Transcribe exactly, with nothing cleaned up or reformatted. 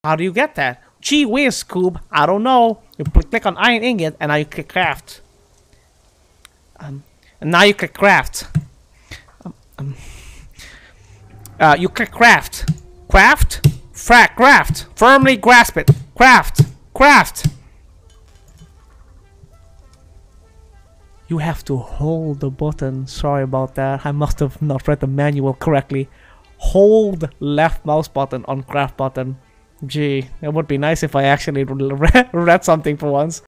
How do you get that? Gee whiz, Scoob. I don't know. You click on iron ingot and now you click craft. Um, and now you click craft. Um, um, uh, you click craft. Craft? Frack, craft. Firmly grasp it. Craft. Craft. You have to hold the button. Sorry about that. I must have not read the manual correctly. Hold left mouse button on craft button. Gee, it would be nice if I actually read something for once.